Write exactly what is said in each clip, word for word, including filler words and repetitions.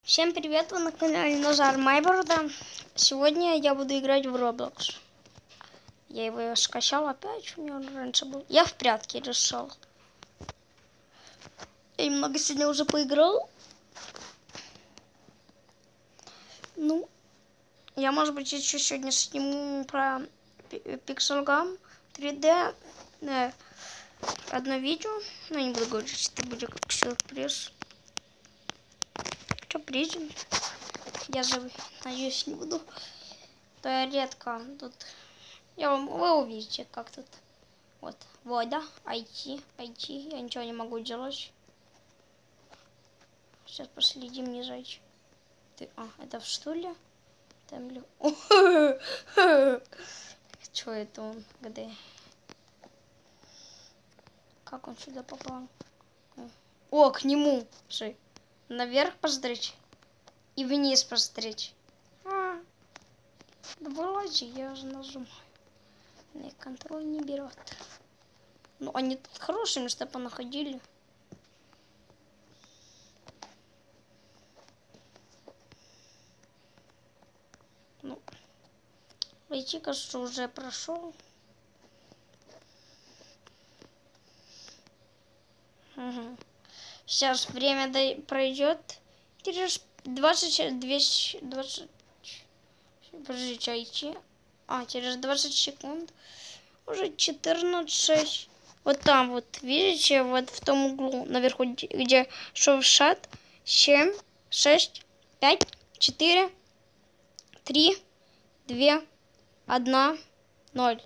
Всем привет, вы на канале Назар Майборда. Сегодня я буду играть в Roblox. Я его скачал опять, у меня он раньше был. Я в прятки решил. Я немного сегодня уже поиграл. Ну, я, может быть, еще сегодня сниму про Pixelgam три дэ э, одно видео. Но не буду говорить, что это будет как сюрприз. Что, придем? Я же, надеюсь, не буду. То я редко тут. Я вам, вы увидите, как тут. Вот, вода, ай ти, ай ти. Я ничего не могу делать. Сейчас последим, не зайти. Ты, а, это в стуле? Там ли... Что это он? Где? Как он сюда попал? О, к нему. Слушай, наверх посмотреть и вниз посмотреть. А, да вылази, я уже нажимаю. И контроль не берет. Ну, они тут хорошие места понаходили. Ну, войти, кажется, уже прошел. Угу. Сейчас время до... пройдет. Через двадцать, двести, двадцать... Подождите, ай ти. А, через двадцать секунд. Уже четырнадцать. Вот там вот, видите, вот в том углу наверху, где шоу-шат. семь, шесть, пять, четыре, три, два, один, ноль.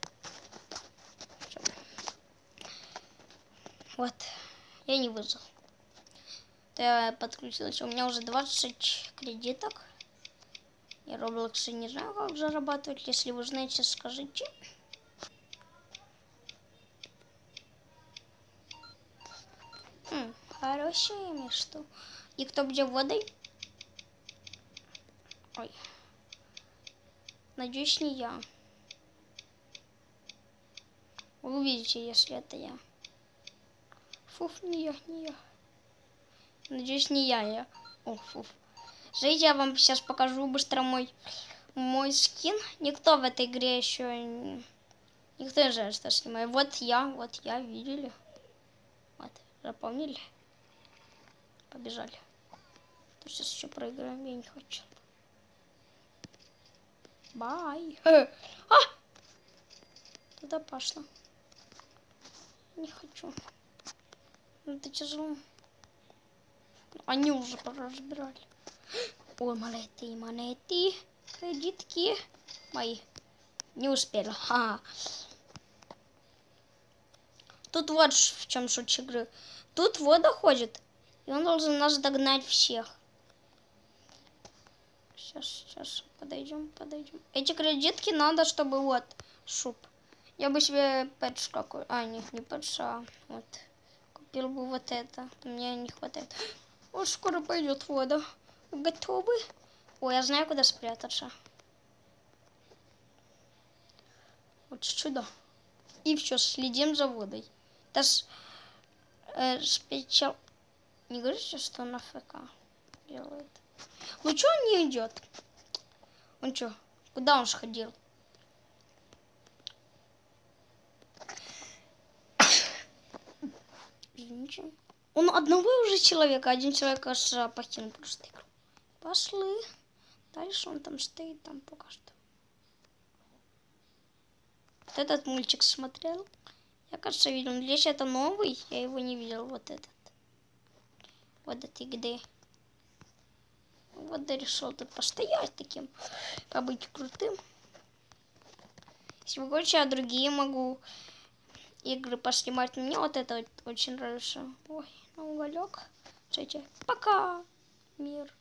Вот. Я не выжил. Я подключилась. У меня уже двадцать кредиток. Я Roblox не знаю, как зарабатывать. Если вы знаете, скажите. Хм, хорошее место. И кто будет водой? Ой. Надеюсь, не я. Вы увидите, если это я. Фуф, не я, не я. Надеюсь, не я, я. О, фуф. Смотрите, я вам сейчас покажу быстро мой, мой скин. Никто в этой игре еще... Никто не знает, что снимаю. Вот я, вот я, видели? Вот, запомнили? Побежали. То сейчас еще проиграем, я не хочу. Бай. А! Туда пошло. Не хочу. Это тяжело. Они уже разбирали. Ой, монеты, монеты, кредитки мои. Не успели. Ха. Тут вот в чем суть игры. Тут вода ходит, и он должен нас догнать всех. Сейчас, сейчас, подойдем, подойдем. Эти кредитки надо, чтобы вот, шуб. Я бы себе пэтч какой, а, нет, не пэтч, а вот. Купил бы вот это. Мне не хватает. Вот скоро пойдет вода. Готовы? Ой, я знаю, куда спрятаться. Вот сюда. И все, следим за водой. Это с, э, спечал... Не говорите, что он АФК делает. Ну что он не идет? Он что? Куда он сходил? Извините. Он одного уже человека, один человек, кажется, покинул просто игру. Пошли. Дальше он там стоит, там пока что. Вот этот мультик смотрел. Я, кажется, видел. Здесь это новый, я его не видел. Вот этот. Вот это где. Вот да решил тут постоять таким, побыть крутым. Если вы хотите, я другие могу игры поснимать. Мне вот это вот очень нравится. Ой, на уголек. Кстати, пока, мир.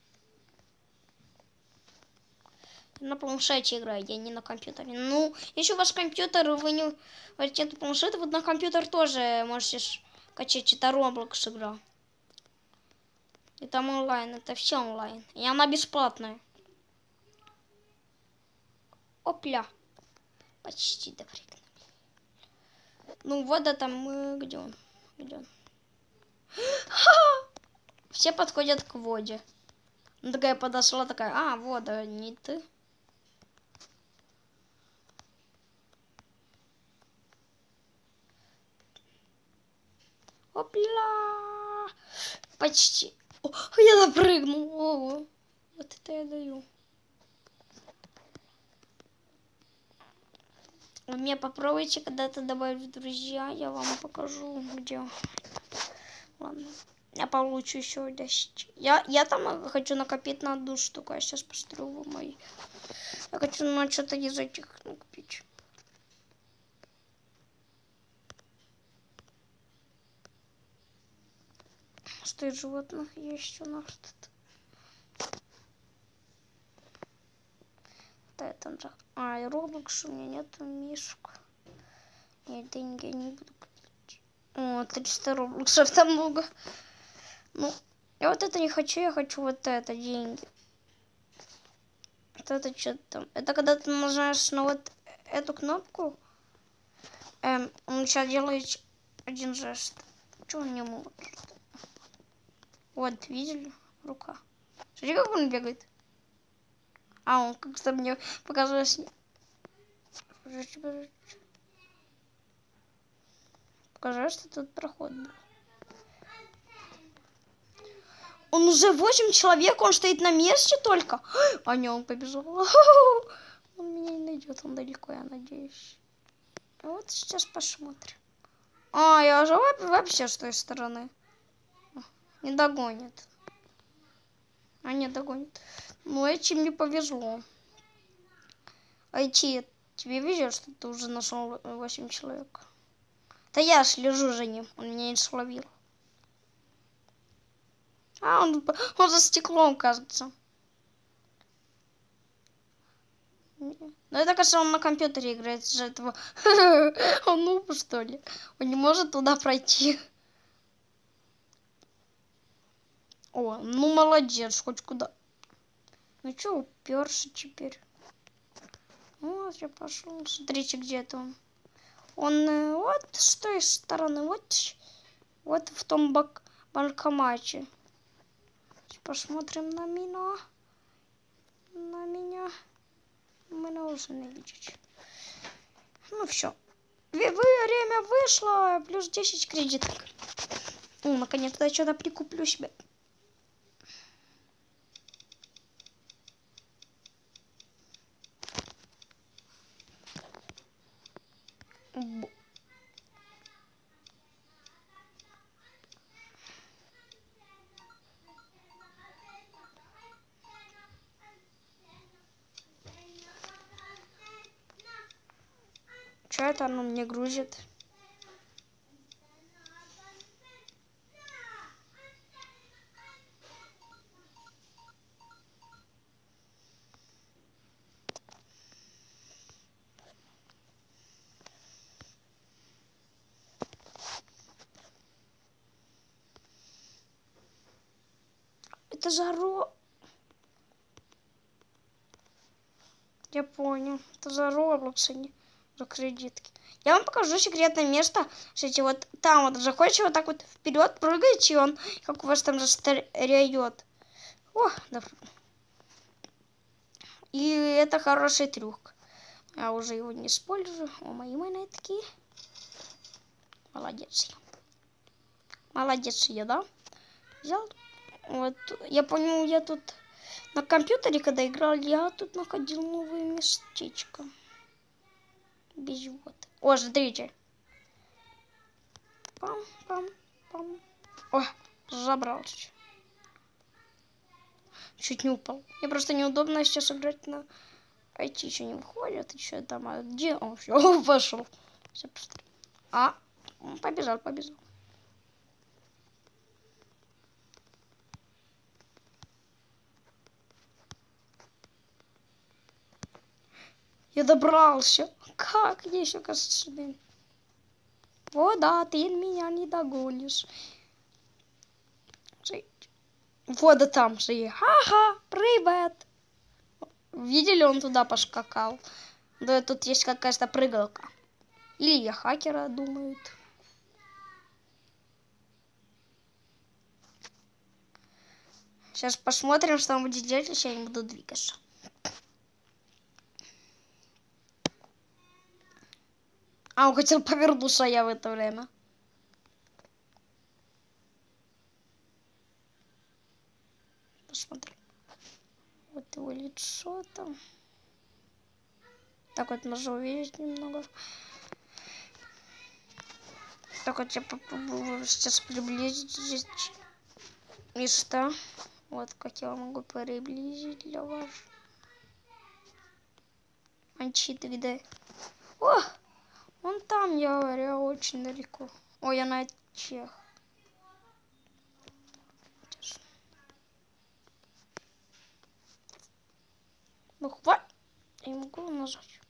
На планшете играю, я не на компьютере. Ну, если у вас компьютер, вы не хотите планшет, вот на компьютер тоже можете качать. Это Roblox игра. И там онлайн, это все онлайн. И она бесплатная. Опля. Почти допрыгнули. Ну, вода там, где он? Где он? Все подходят к воде. Ну, такая подошла, такая, а, вот, да, не ты. Опля! Почти. О, я допрыгнул. О, вот это я даю. Вы меня попробуйте когда-то добавить в друзья, я вам покажу, где. Ладно. Я получу еще десять. Я, я там хочу накопить на одну штуку. Я сейчас построю мои. Я хочу на что-то из этих накопить. Что из животных есть у нас тут? Да, там же. А, и Роблокс у меня нету мишек. Нет, деньги я не буду купить. О, триста Роблоксов там много. Ну, я вот это не хочу, я хочу вот это, деньги. Вот это что там? Это когда ты нажимаешь на вот эту кнопку, эм, он сейчас делает один жест. Чего он не может? Вот, видели? Рука. Смотри, как он бегает. А, он как-то мне показалось... Покажи, что тут проход был. Он уже восемь человек, он стоит на месте только. А не, он побежал. Он меня не найдет, он далеко, я надеюсь. Вот сейчас посмотрим. А, я уже вообще с той стороны. Не догонит. А, не догонит. Ну, этим не повезло. Айти, тебе везет, что ты уже нашел восемь человек. Да я ж лежу за ним, он меня не словил. А, он, он за стеклом, кажется. Ну, это, кажется, он на компьютере играет из-за этого. Он нуб, что ли? Он не может туда пройти. О, ну молодец, хоть куда. Ну что, уперся теперь? Вот, я пошел. Смотрите, где-то он. Он вот с той стороны, вот, вот в том бак банкомате. Посмотрим на меня. На меня. Мы должны видеть. Ну все. Время вышло. Плюс десять кредиток. Ну, наконец-то я что-то прикуплю себе. Что это оно мне грузит? Это за ро... Я понял. Это за Роблокс, а не за кредитки. Я вам покажу секретное место. Смотрите, вот там вот заходите, вот так вот вперед, прыгаете, и он, как у вас там застареет. О, да. И это хороший трюк. Я уже его не использую. О, мои монетки. Молодец. Молодец я, да? Взял. Вот, я понял, я тут на компьютере, когда играл, я тут находил новое местечко. Без вот. О, смотрите. Пам-пам-пам. О, забрался. Чуть не упал. Мне просто неудобно сейчас играть на... Айти еще не выходит. Еще там, а где он? Все, пошел. Все, быстрее. А, побежал, побежал. Я добрался. Как? Я еще, кажется, сюда. О, да, ты меня не догонишь. Вот, да там же. Ага, привет. Видели, он туда пошкакал. Да, тут есть какая-то прыгалка. Или я хакера, думают. Сейчас посмотрим, что он будет делать, если я не буду двигаться. А, он хотел повернуться, я в это время. Посмотрим. Вот его лицо там. Так вот можно увидеть немного. Так вот я попробую сейчас приблизить здесь места. Вот как я могу приблизить для вас. Анчиты где? О! Вон там, я говорю, очень далеко. Ой, я на чех. Ну хватит. Я не могу нажать.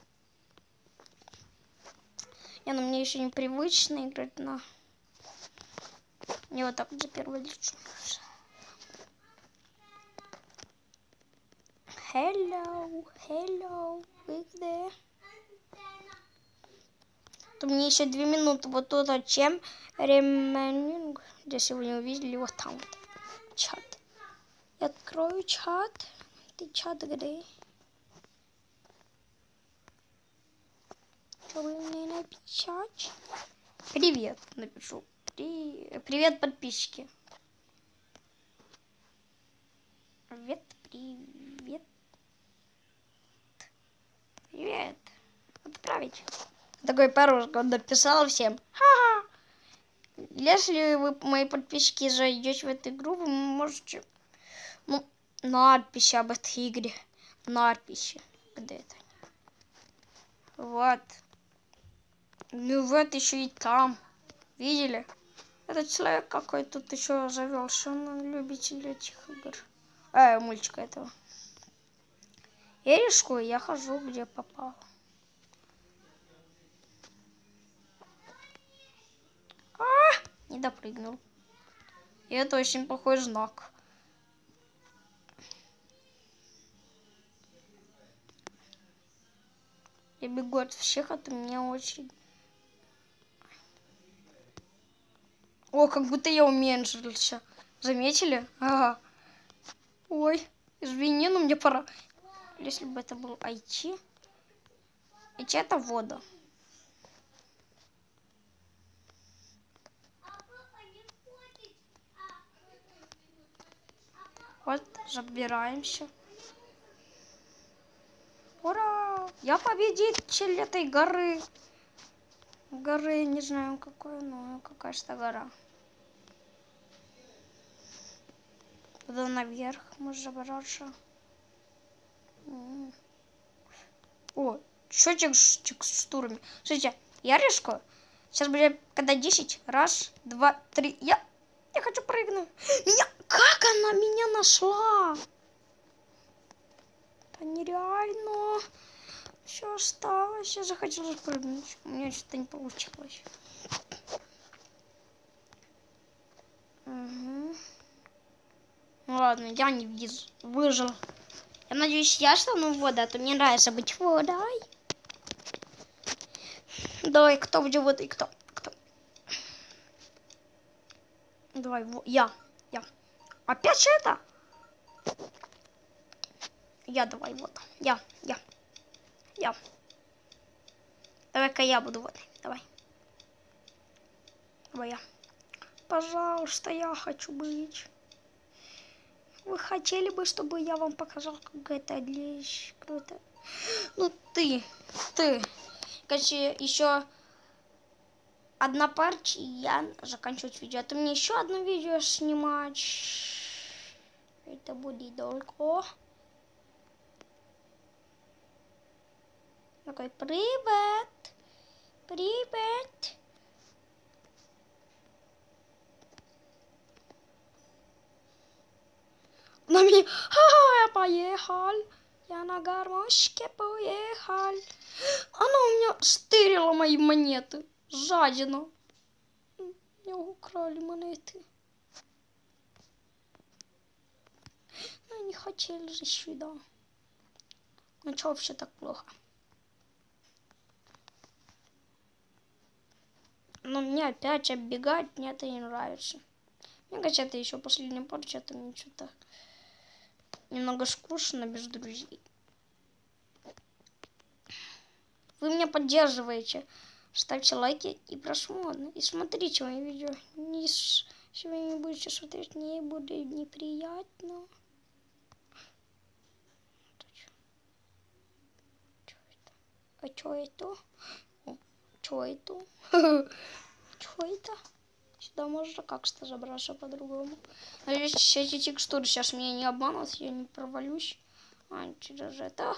Я, но мне еще непривычно играть на... Не вот так вот за первое лицо. Hello, hello, вы где? То мне еще две минуты. Вот тут о чем ремонинг. Если вы не увидели, вот там вот. Чат. Я открою чат. Ты чат где? Что вы мне написать? Привет, напишу. При... Привет, подписчики. Привет, привет. Привет. Отправить. Такой пароль он написал всем. Ха-ха. Если вы, мои подписчики, зайдете в эту игру, вы можете... Ну, надписи об этой игре. Надписи. Где это? Вот. Ну вот еще и там. Видели? Этот человек какой тут еще завелся. Он любитель этих игр. Э, мультика этого. Я рискую, я хожу, где попал. А, не допрыгнул. И это очень плохой знак. Я бегу от всех, это меня очень... О, как будто я уменьшился. Заметили? Ага. Ой, извини, но мне пора. Если бы это был ай ти. ай ти это вода. Вот, забираемся. Ура! Я победитель этой горы. Горы, не знаю какой, но какая-то гора. Туда наверх можно забраться. О, что текстурами? Слушайте, я рискую. Сейчас будет, когда десять. Раз, два, три. Я, я хочу прыгнуть. Меня, как она меня нашла? Это нереально. Все осталось. Я захотела прыгнуть. У меня что-то не получилось. Угу. Ну ладно, я не вижу. Выжил. Я надеюсь, я стану водой, а то мне нравится быть водой. Давай, кто будет водой? Кто? Кто? Давай, во, я. Я. Опять это? Я давай, вот. Я, я. Я. Давай-ка я буду водой. Давай. Давай я. Пожалуйста, я хочу быть. Вы хотели бы, чтобы я вам показал, как это здесь круто? Ну ты, ты. Короче, еще одна партия, и я заканчивать видео. А то мне еще одно видео снимать. Это будет долго. Такой, привет. Привет. На меня. Ха-ха, я поехал. Я на гармошке поехал. Она у меня стырила мои монеты. Жадина. Меня украли монеты. Ну, не хотели же сюда. Ну, что вообще так плохо? Но мне опять оббегать, мне это не нравится. Мне кажется, это еще последняя порча, это мне что-то немного скучно без друзей. Вы меня поддерживаете. Ставьте лайки и просмотры. И смотрите мои видео. Не, если вы не будете смотреть, мне будет неприятно. А что это? Что это? Что это? Сюда можно как-то забраться по-другому. Надеюсь, все эти текстуры сейчас меня не обманут, я не провалюсь. А, через это.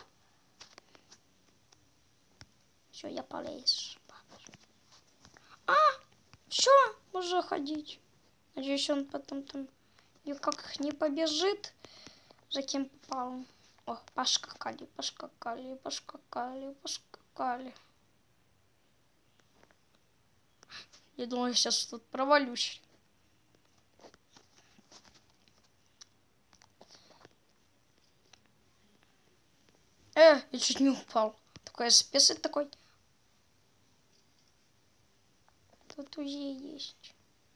Все, я полез. А, все, можно ходить. Надеюсь, он потом там никак не побежит, за кем попал. О, пошкакали, пошкакали, пошкакали, пошкакали. Я думаю, сейчас тут провалюсь. Э, я чуть не упал. Такой спец такой. Тут уже есть.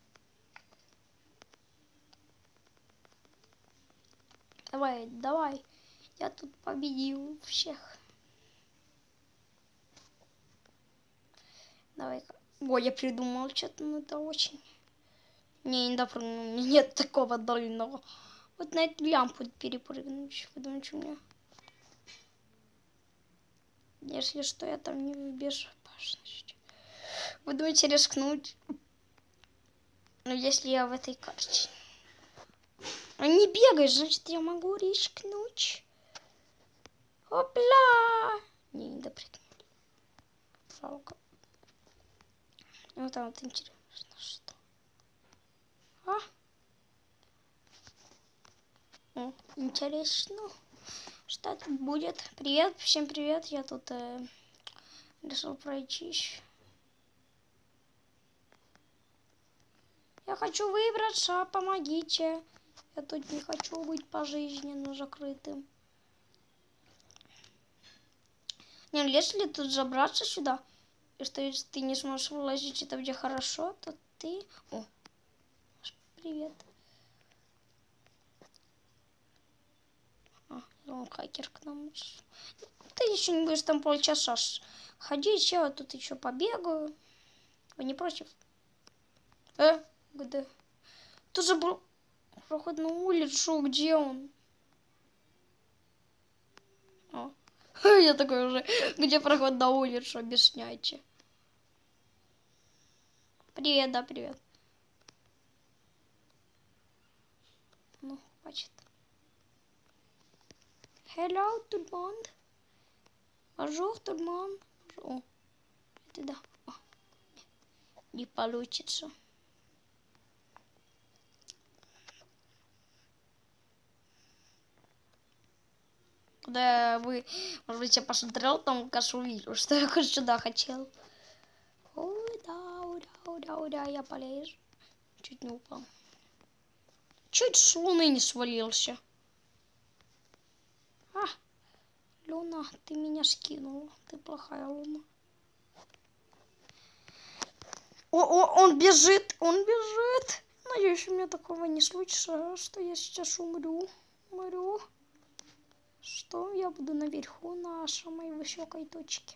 Давай, давай. Я тут победил всех. Давай-ка. Ой, я придумал что-то, но это очень... Не, не допрыгнул. Нет такого дольного. Вот на эту лямпу перепрыгнуть. Вы думаете, у меня... Если что, я там не в безопасности. Вы думаете, рискнуть? Но если я в этой карте... А не бегаешь, значит, я могу рискнуть. Опля! Не, не допрыгнул. Жалко. Ну там вот интересно, что. А? О, интересно. Что тут будет? Привет, всем привет. Я тут э, решил пройтись. Я хочу выбраться, помогите. Я тут не хочу быть пожизненно закрытым. Не, если тут забраться сюда, и что если ты не сможешь вылазить, это где хорошо, то ты... О, привет. А, он хакер к нам. Ты еще не будешь там полчаса ходить, я тут еще побегаю. Вы не против? Э, где? Тут же был проход на улицу, где он? О. Я такой уже, где проход на улицу, объясняйте. Привет, да, привет. Ну, хватит. Hello, tout le monde. Bonjour, tout le monde. О, это да. О, не получится. Когда вы, может быть, я посмотрел, там, кажется, увидел, что я сюда хотел. Ой, да, ура, ура, ура, я полез. Чуть не упал. Чуть с луны не свалился. А, Луна, ты меня скинула. Ты плохая луна. О, о, он бежит, он бежит. Надеюсь, у меня такого не случится, что я сейчас умру. Умру. Что я буду наверху на самой высокой точке.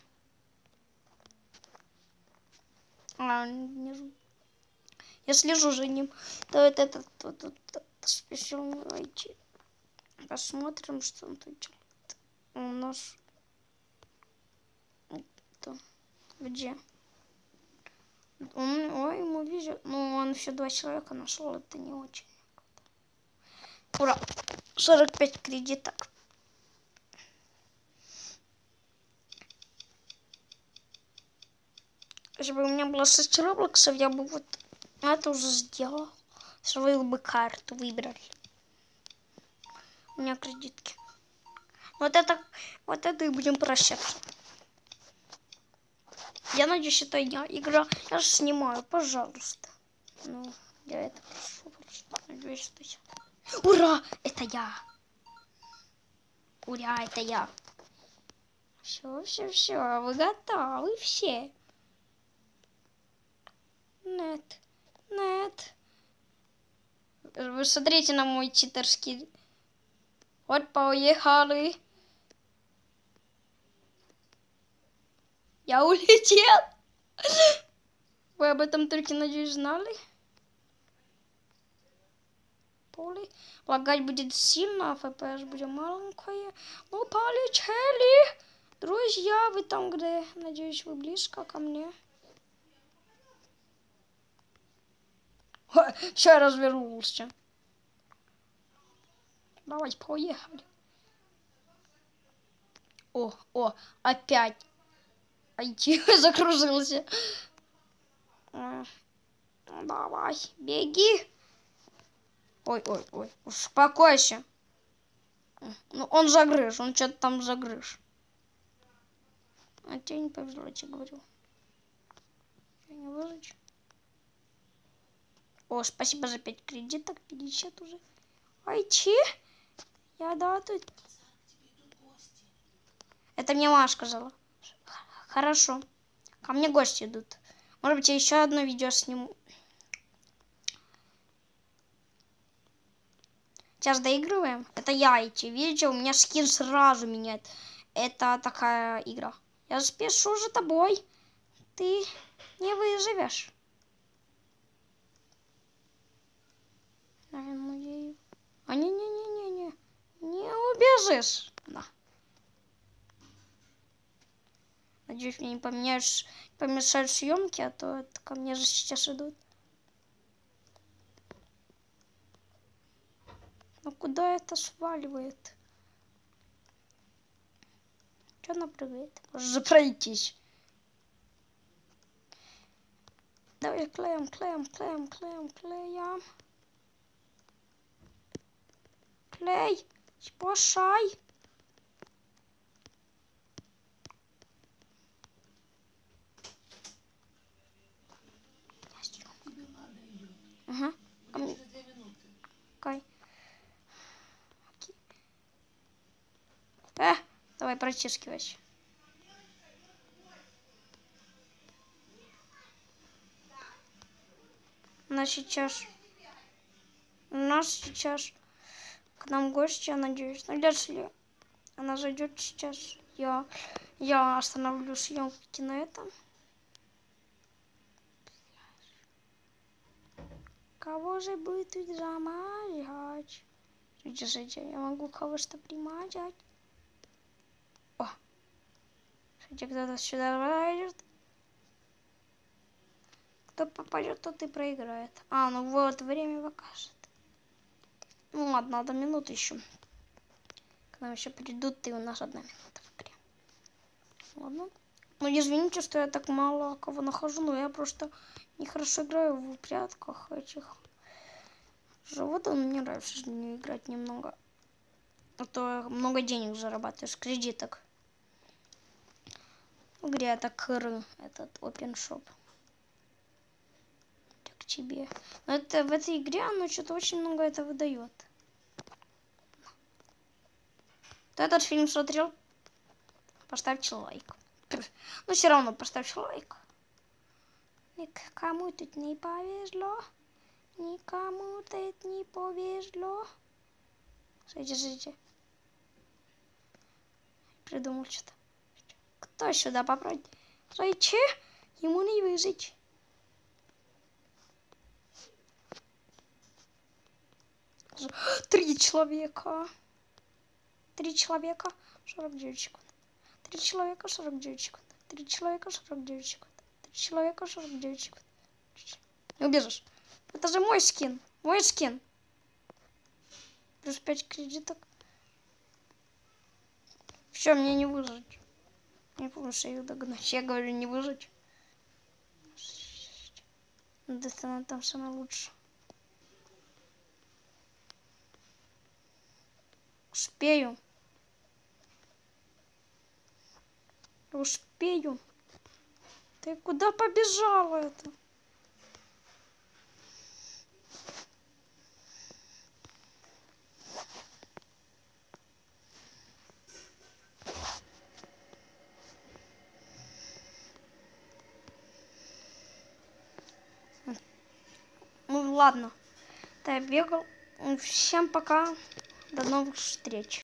А, внизу. Я слежу за ним. То вот этот, вот этот, спешил войти. Посмотрим, что он тут делает. У нас... Это... Где? Он, ой, ему везет. Ну, он еще два человека нашел, это не очень. Ура! сорок пять кредиток. Если бы у меня было шесть роблоксов, я бы вот это уже сделал. Свою бы карту выбрал. У меня кредитки. Вот это, вот это и будем прощаться. Я надеюсь, это я игра. Я же снимаю, пожалуйста. Ну, я это прошу, просто надеюсь, что я... Ура! Это я! Ура, это я! Все, все, все, вы готовы все? Нет, нет. Вы смотрите на мой читерский. Вот поехали. Я улетел. Вы об этом только, надеюсь, знали? Поле. Лагать будет сильно, а эф пи эс будет маленькое. Ну, полетели. Друзья, вы там где? Надеюсь, вы близко ко мне. Все, я развернулся. Давайте, поехали. О, о, опять. Айти, закружился. Давай, беги. Ой, ой, ой, успокойся. Ну, он загрыз, он что-то там загрыз. А тебе не повезло, я тебе говорю. Я не выжечь. О, спасибо за пять кредиток, пятьдесят уже. Айти, я да тут. Это мне Маша сказала. Хорошо. Ко мне гости идут. Может быть, я еще одно видео сниму. Сейчас доигрываем. Это я идти. Видите, у меня скин сразу меняет. Это такая игра. Я спешу за тобой. Ты не выживешь. А не-не-не-не-не. Не убежишь. На. Надеюсь, мне не поменяешь, помешают съемки, а то это ко мне же сейчас идут. Ну куда это сваливает? Что она прыгает? Может же пройтись. Давай клеем, клеем, клеем, клеем, клеем. Клей, спасай. Ага. Окей. Э, давай протискивайся. Она сейчас... У нас сейчас к нам гости, я надеюсь. Но если она зайдет сейчас, я, я остановлю съемки на этом. Кого же будет тут замазать? Держите, я могу кого-то примазать. О! Смотрите, кто-то сюда зайдет. Кто попадет, тот и проиграет. А, ну вот, время покажет. Ну ладно, надо минуту еще. К нам еще придут, и у нас одна минута в игре. Ладно. Ну, извините, что я так мало кого нахожу, но я просто нехорошо играю в прятках этих животных. Мне нравится с ними играть немного. А то много денег зарабатываешь, кредиток. В игре это КР, этот Open Shop. К тебе. Но это в этой игре оно что-то очень много это выдает. Кто этот фильм смотрел? Поставьте лайк. Но все равно поставьте лайк. Никому тут не повезло. Никому тут не повезло. Смотрите, смотрите. Придумал что-то. Кто сюда попробует зайти? Ему не выжить. Три человека. Три человека, сорок девять секунд. Три человека, сорок девять секунд. Три человека, сорок девять секунд. Три человека, сорок девять секунд. Не убежишь. Это же мой скин. Мой скин. Плюс пять кредиток. Все, мне не выжить. Не помню, что их догнать. Я говорю, не выжить. Да это она там самое лучшее. Успею. Успею. Ты куда побежала это? Ну ладно. Да, я бегал. Всем пока. До новых встреч.